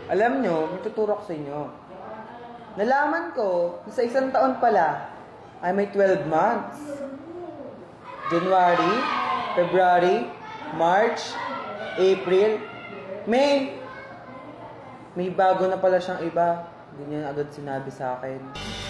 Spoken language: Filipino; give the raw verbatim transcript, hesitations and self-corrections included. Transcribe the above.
Alam nyo, may tuturo ko sa inyo. Nalaman ko, sa isang taon pala, ay may twelve months. January, February, March, April, May. May bago na pala siyang iba. Hindi niya agad sinabi sa akin.